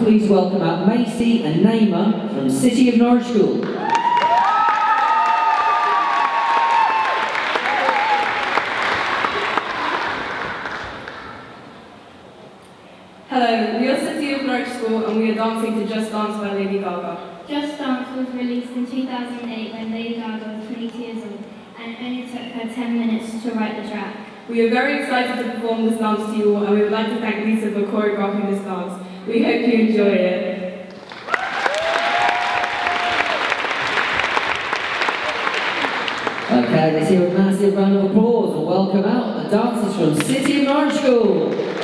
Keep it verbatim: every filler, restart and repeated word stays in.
please welcome out Macy and Naima from City of Norwich School. Hello, we are City of Norwich School and we are dancing to Just Dance by Lady Gaga. Just Dance was released in two thousand eight when Lady Gaga was twenty-two years old, and it only took her ten minutes to write the track. We are very excited to perform this dance to you all, and we would like to thank Lisa for choreographing this dance. We hope you enjoy it. Okay, let's hear a massive round of applause and welcome out the dancers from City of Norwich School.